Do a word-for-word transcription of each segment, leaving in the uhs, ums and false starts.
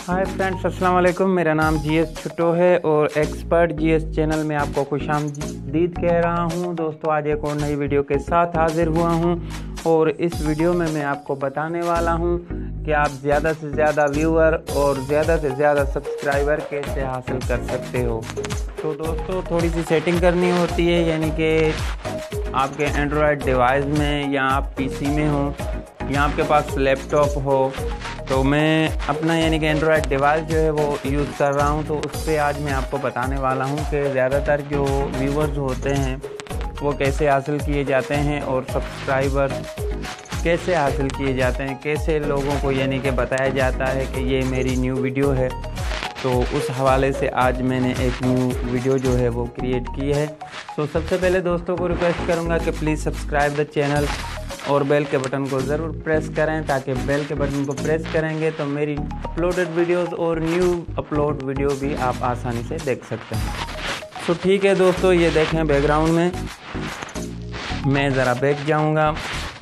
Hi friends, अस्सलाम वालेकुम। मेरा नाम जीएस छुट्टो है और एक्सपर्ट जीएस चैनल में आपको खुशामदीद कह रहा हूं। दोस्तों, आज एक और नई वीडियो के साथ हाजिर हुआ हूं और इस वीडियो में मैं आपको बताने वाला हूं कि आप ज़्यादा से ज़्यादा व्यूअर और ज़्यादा से ज़्यादा सब्सक्राइबर कैसे हासिल कर सकते हो। तो दोस्तों, थोड़ी सी सेटिंग करनी होती है, यानी कि आपके एंड्रॉयड डिवाइस में या आप पीसी में हो या आपके पास लैपटॉप हो। तो मैं अपना यानी कि एंड्रॉयड डिवाइस जो है वो यूज़ कर रहा हूँ, तो उस पर आज मैं आपको बताने वाला हूँ कि ज़्यादातर जो व्यूअर्स होते हैं वो कैसे हासिल किए जाते हैं और सब्सक्राइबर कैसे हासिल किए जाते हैं, कैसे लोगों को यानी कि बताया जाता है कि ये मेरी न्यू वीडियो है। तो उस हवाले से आज मैंने एक न्यू वीडियो जो है वो क्रिएट की है। तो सबसे पहले दोस्तों को रिक्वेस्ट करूँगा कि प्लीज़ सब्सक्राइब द चैनल और बेल के बटन को ज़रूर प्रेस करें, ताकि बेल के बटन को प्रेस करेंगे तो मेरी अपलोडेड वीडियोस और न्यू अपलोड वीडियो भी आप आसानी से देख सकते हैं। तो ठीक है दोस्तों, ये देखें बैकग्राउंड में मैं ज़रा बैक जाऊंगा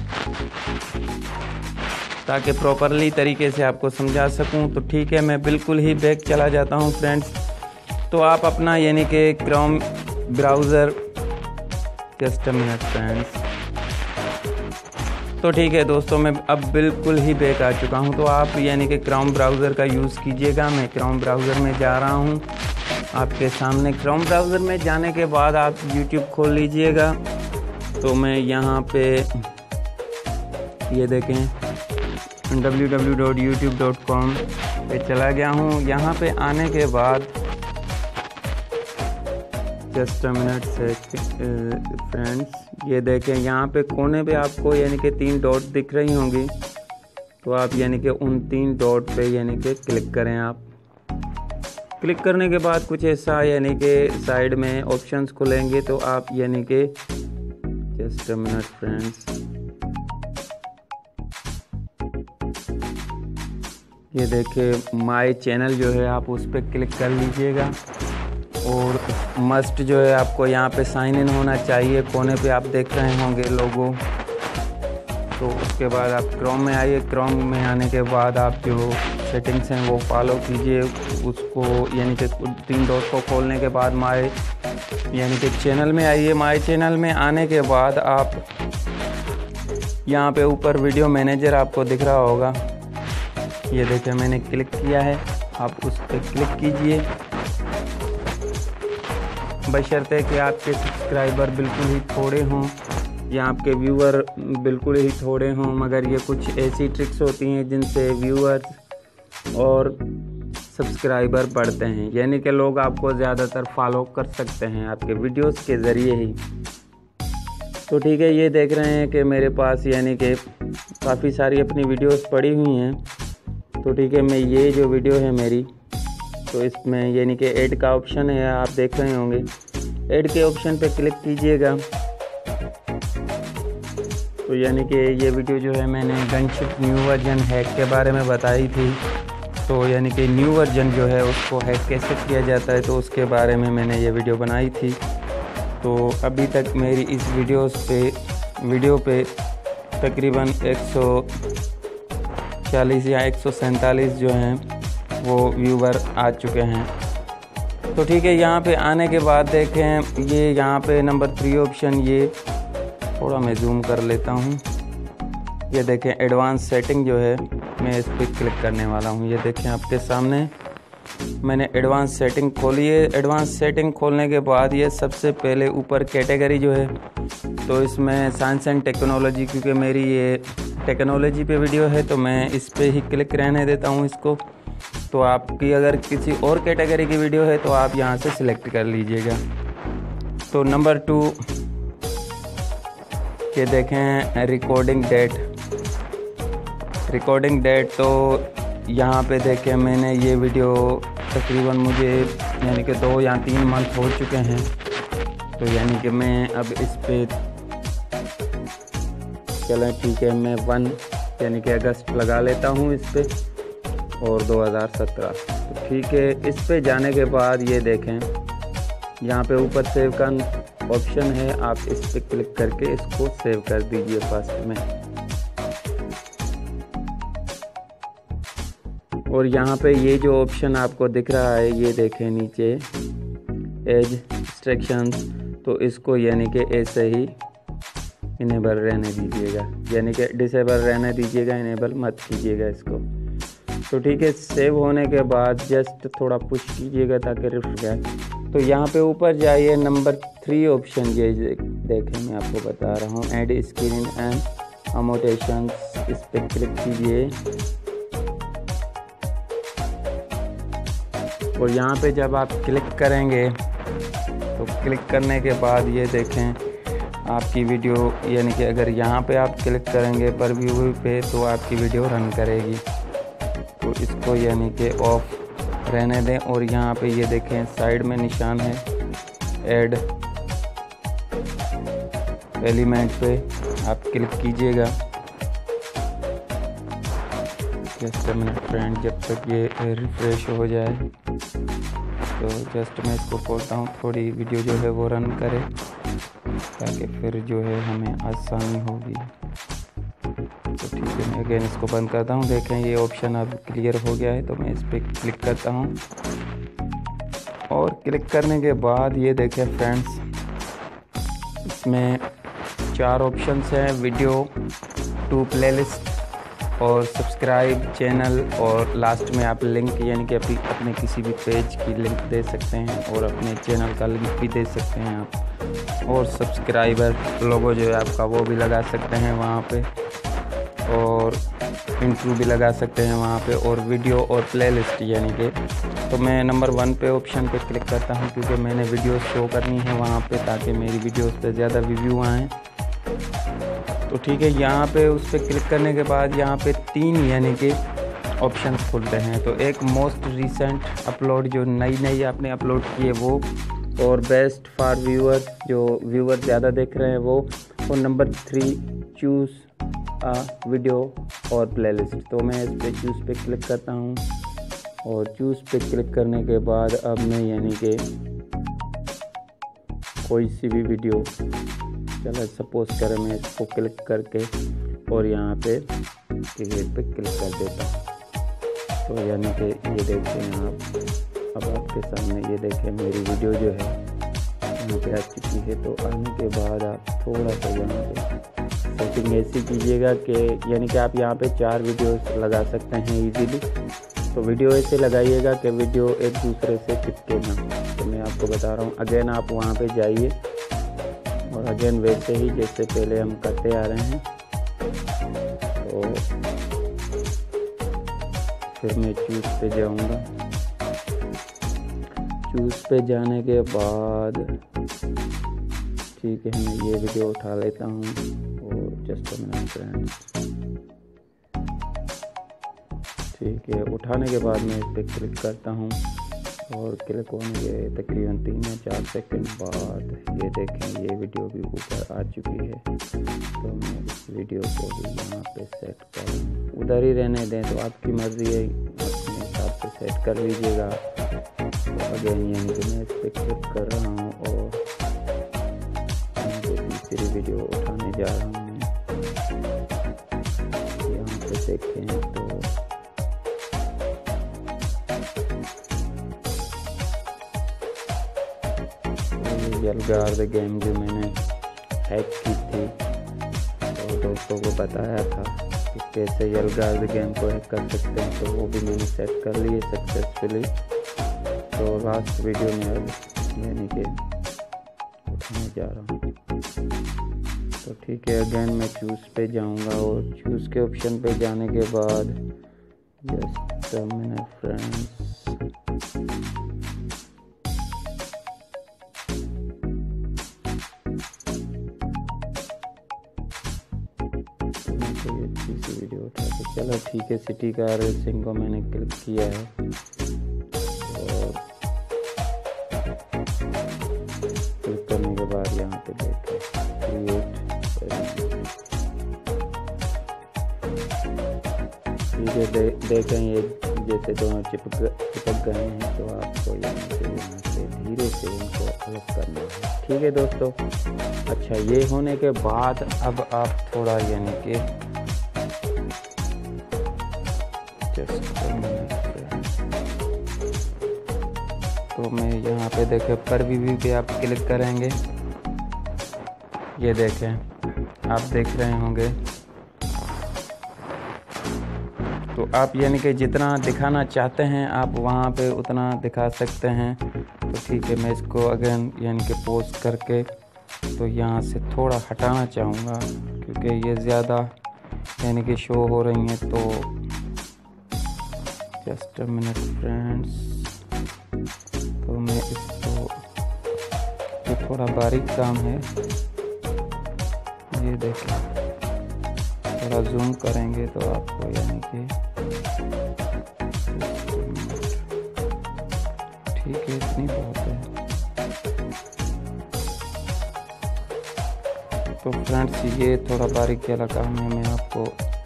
ताकि प्रॉपरली तरीके से आपको समझा सकूं। तो ठीक है, मैं बिल्कुल ही बैक चला जाता हूं फ्रेंड्स। तो आप अपना यानी कि Chrome browser just a minute friends. तो ठीक है दोस्तों, मैं अब बिल्कुल ही बैक आ चुका हूं। तो आप यानी कि क्रोम ब्राउज़र का यूज़ कीजिएगा। मैं क्रोम ब्राउज़र में जा रहा हूं आपके सामने। क्रोम ब्राउज़र में जाने के बाद आप यूट्यूब खोल लीजिएगा। तो मैं यहाँ पे ये देखें W W W dot YouTube dot com पे चला गया हूँ। यहाँ पे आने के बाद जस्ट अ मिनट से फ्रेंड्स, ये देखें यहाँ पे कोने पे आपको यानी कि तीन डॉट दिख रही होंगी। तो आप यानी कि उन तीन डॉट पे यानी कि क्लिक करें। आप क्लिक करने के बाद कुछ ऐसा यानी कि साइड में ऑप्शंस खुलेंगे। तो आप यानी कि जस्ट अ मिनट फ्रेंड्स, ये देखें माय चैनल जो है आप उस पर क्लिक कर लीजिएगा और मस्ट जो है आपको यहाँ पे साइन इन होना चाहिए। कोने पे आप देख रहे होंगे लोगो। तो उसके बाद आप क्रोम में आइए। क्रोम में आने के बाद आप जो सेटिंग्स हैं वो फॉलो कीजिए उसको, यानी कि तीन डॉट को खोलने के बाद माय यानी कि चैनल में आइए। माय चैनल में आने के बाद आप यहाँ पे ऊपर वीडियो मैनेजर आपको दिख रहा होगा। ये देखिए मैंने क्लिक किया है, आप उस पर क्लिक कीजिए। बशर्ते कि आपके सब्सक्राइबर बिल्कुल ही थोड़े हों या आपके व्यूअर बिल्कुल ही थोड़े हों, मगर ये कुछ ऐसी ट्रिक्स होती हैं जिनसे व्यूअर्स और सब्सक्राइबर बढ़ते हैं, यानी कि लोग आपको ज़्यादातर फॉलो कर सकते हैं आपके वीडियोस के ज़रिए ही। तो ठीक है, ये देख रहे हैं कि मेरे पास यानी कि काफ़ी सारी अपनी वीडियोस पड़ी हुई हैं। तो ठीक है, मैं ये जो वीडियो है मेरी, तो इसमें यानी कि ऐड का ऑप्शन है, आप देख रहे होंगे। ऐड के ऑप्शन पे क्लिक कीजिएगा। तो यानी कि ये वीडियो जो है मैंने गनशिप न्यू वर्जन हैक के बारे में बताई थी। तो यानी कि न्यू वर्जन जो है उसको हैक कैसे किया जाता है, तो उसके बारे में मैंने ये वीडियो बनाई थी। तो अभी तक मेरी इस वीडियो पे वीडियो पे तकरीबन एक सौ चालीस या एक सौ सैंतालीस जो हैं वो व्यूवर आ चुके हैं। तो ठीक है, यहाँ पे आने के बाद देखें ये यहाँ पे नंबर थ्री ऑप्शन, ये थोड़ा मैं जूम कर लेता हूँ। ये देखें एडवांस सेटिंग जो है, मैं इस पर क्लिक करने वाला हूँ। ये देखें आपके सामने मैंने एडवांस सेटिंग खोली है। एडवांस सेटिंग खोलने के बाद ये सबसे पहले ऊपर कैटेगरी जो है, तो इसमें साइंस एंड टेक्नोलॉजी, क्योंकि मेरी ये टेक्नोलॉजी पे वीडियो है तो मैं इस पे ही क्लिक रहने देता हूँ इसको। तो आपकी अगर किसी और कैटेगरी की वीडियो है तो आप यहाँ से सिलेक्ट कर लीजिएगा। तो नंबर टू ये देखें रिकॉर्डिंग डेट। रिकॉर्डिंग डेट तो यहाँ पे देखें मैंने ये वीडियो तकरीबन मुझे यानी कि दो या तीन मंथ हो चुके हैं। तो यानी कि मैं अब इस पे चलें ठीक है, मैं वन यानी कि अगस्त लगा लेता हूँ इस पे और दो हज़ार सत्रह। तो ठीक है, इस पे जाने के बाद ये देखें यहाँ पे ऊपर सेव का ऑप्शन है, आप इस पे क्लिक करके इसको सेव कर दीजिए फर्स्ट में। और यहाँ पे ये जो ऑप्शन आपको दिख रहा है, ये देखें नीचे एज रिस्ट्रिक्शंस, तो इसको यानी कि ऐसे ही इनेबल रहने दीजिएगा, यानी कि डिसेबल रहने दीजिएगा, इनेबल मत कीजिएगा इसको। तो ठीक है, सेव होने के बाद जस्ट थोड़ा पुश कीजिएगा ताकि रिफ्रेश। तो यहाँ पे ऊपर जाइए, नंबर थ्री ऑप्शन ये देखें, मैं आपको बता रहा हूँ, ऐड स्क्रीन एंड अनोटेशन, इस पर क्लिक कीजिए। और यहाँ पे जब आप क्लिक करेंगे तो क्लिक करने के बाद ये देखें आपकी वीडियो, यानी कि अगर यहाँ पे आप क्लिक करेंगे पर व्यू पे तो आपकी वीडियो रन करेगी। तो इसको यानी कि ऑफ रहने दें। और यहाँ पे ये देखें साइड में निशान है ऐड एलिमेंट पे, आप क्लिक कीजिएगा। जस्ट मिनट फ्रेंड, जब तक ये रिफ्रेश हो जाए, तो जस्ट मैं इसको बोलता हूँ थोड़ी वीडियो जो है वो रन करे ताकि फिर जो है हमें आसानी होगी। तो ठीक है, मैं अगेन इसको बंद करता हूँ। देखें ये ऑप्शन अब क्लियर हो गया है, तो मैं इस पर क्लिक करता हूँ। और क्लिक करने के बाद ये देखें फ्रेंड्स, इसमें चार ऑप्शंस हैं, वीडियो, टू प्लेलिस्ट और सब्सक्राइब चैनल, और लास्ट में आप लिंक यानी कि अपनी अपने किसी भी पेज की लिंक दे सकते हैं और अपने चैनल का लिंक भी दे सकते हैं आप। और सब्सक्राइबर लोगो जो है आपका वो भी लगा सकते हैं वहाँ पे, और इंट्रो भी लगा सकते हैं वहाँ पे, और वीडियो और प्लेलिस्ट यानी कि। तो मैं नंबर वन पे ऑप्शन पे क्लिक करता हूँ क्योंकि मैंने वीडियो शो करनी है वहाँ पे ताकि मेरी वीडियोस पे ज़्यादा रिव्यू आएँ। तो ठीक है, यहाँ पे उस पर क्लिक करने के बाद यहाँ पे तीन यानी कि ऑप्शन खुलते हैं। तो एक मोस्ट रिसेंट अपलोड, जो नई नई आपने अपलोड की है वो, और बेस्ट फॉर व्यूअर, जो व्यूअर ज़्यादा देख रहे हैं वो, और number three choose a video और प्लेलिस्ट। तो मैं इस पर चूज़ पे क्लिक करता हूँ, और चूज़ पे क्लिक करने के बाद अब मैं यानी कि कोई सी भी वीडियो, चलो सपोज करें मैं इसको क्लिक करके और यहाँ पे क्रिएट पे क्लिक कर देता हूँ। तो यानी कि ये देखें आप, अब आपके सामने ये देखें मेरी वीडियो जो है यहाँ पे आ चुकी है। तो आने के बाद आप थोड़ा सा यहाँ पे सेटिंग ऐसी कीजिएगा कि यानी कि आप यहाँ पे चार वीडियोस लगा सकते हैं इजीली। तो वीडियो ऐसे लगाइएगा कि वीडियो एक दूसरे से चिपके ना। तो मैं आपको बता रहा हूँ, अगेन आप वहाँ पे जाइए और अगेन वैसे ही जैसे पहले हम करते आ रहे हैं। तो फिर मैं चूज़ पे जाऊंगा। चूज़ पे जाने के बाद ठीक है, मैं ये वीडियो उठा लेता हूँ और जस्ट मिनट फ्रेंड्स, ठीक है। उठाने के बाद मैं इस पर क्लिक करता हूँ और क्लिक होने के तकरीबन तीन या चार सेकंड बाद ये देखें ये वीडियो भी ऊपर आ चुकी है। तो मैं इस वीडियो को भी यहाँ पे सेट करूँ, उधर ही रहने दें, तो आपकी मर्ज़ी है, अपने हिसाब से सेट कर लीजिएगा। तो अगेन यानी कि मैं इस पर क्लिक कर रहा हूँ और यहाँ पे तीसरी वीडियो उठाने जा रहा हूँ मैं। यहाँ पे देखें तो यलगार गेम जो मैंने हैक की थी, तो दोस्तों को बताया था कि कैसे यलगार गेम को हैक कर सकते हैं, तो वो भी मैंने सेट कर लिए सक्सेसफुली। तो लास्ट वीडियो में अब यानी कि उठाने जा रहा हूँ। तो ठीक है, अगेन मैं चूज़ पे जाऊँगा और चूज़ के ऑप्शन पे जाने के बाद just a minute friends, video उठा के चलो ठीक है। सिटी कार रेसिंग को मैंने क्लिक किया है और क्लिक करने के बाद यहाँ पे देखें क्रिएट, ठीक है। दे, देखें ये जैसे दोनों चिपक चिपक गए हैं, तो आपको यहाँ से यहाँ से धीरे से इनको अलग करना है, ठीक है दोस्तों। अच्छा, ये होने के बाद अब आप थोड़ा यानी कि तो मैं यहाँ पे देखें पर व्यू पे आप क्लिक करेंगे, ये देखें आप देख रहे होंगे। तो आप यानी कि जितना दिखाना चाहते हैं आप वहाँ पे उतना दिखा सकते हैं। तो ठीक है, मैं इसको अगेन यानी कि पोस्ट करके तो यहाँ से थोड़ा हटाना चाहूँगा क्योंकि ये ज़्यादा यानी कि शो हो रही हैं। तो जस्ट अ मिनट फ्रेंड्स, तो मैं इसको ये थोड़ा बारीक काम है, ये देखें थोड़ा जूम करेंगे तो आपको यानी कि ठीक है, इतनी बहुत है। तो फ्रेंड्स ये थोड़ा बारीक वाला काम है, मैं आपको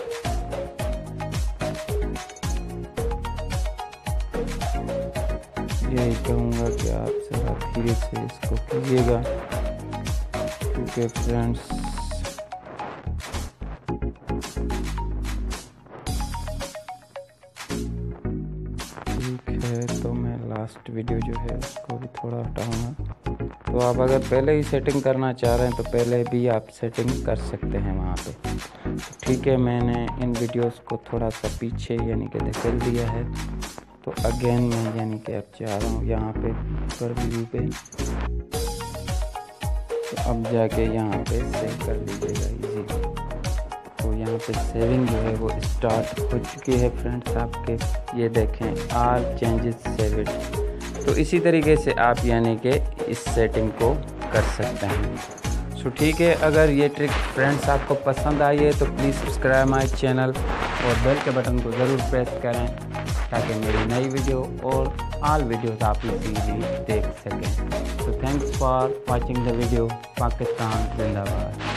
यही कहूँगा कि आप ज़रा धीरे से इसको कीजिएगा क्योंकि फ्रेंड्स ठीक है। तो मैं लास्ट वीडियो जो है उसको भी थोड़ा हटाऊँगा। तो आप अगर पहले ही सेटिंग करना चाह रहे हैं तो पहले भी आप सेटिंग कर सकते हैं वहाँ पे। तो ठीक है, मैंने इन वीडियोस को थोड़ा सा पीछे यानी कि धकेल दिया है। तो अगेन मैं यानी कि अब चाह रहा हूँ यहाँ पे पर व्यू पे, तो अब जाके यहाँ पे सेव कर लीजिएगा इजीली। तो यहाँ पे सेविंग जो है वो स्टार्ट हो चुकी है फ्रेंड्स आपके, ये देखें ऑल चेंजेस सेव इट। तो इसी तरीके से आप यानी कि इस सेटिंग को कर सकते हैं। सो ठीक है, अगर ये ट्रिक फ्रेंड्स आपको पसंद आई है तो प्लीज़ सब्सक्राइब माय चैनल और बेल के बटन को ज़रूर प्रेस करें ताकि मेरी नई वीडियो और ऑल वीडियोस आप इजीली देख सकें। तो thanks for watching the video. Pakistan जिंदाबाद।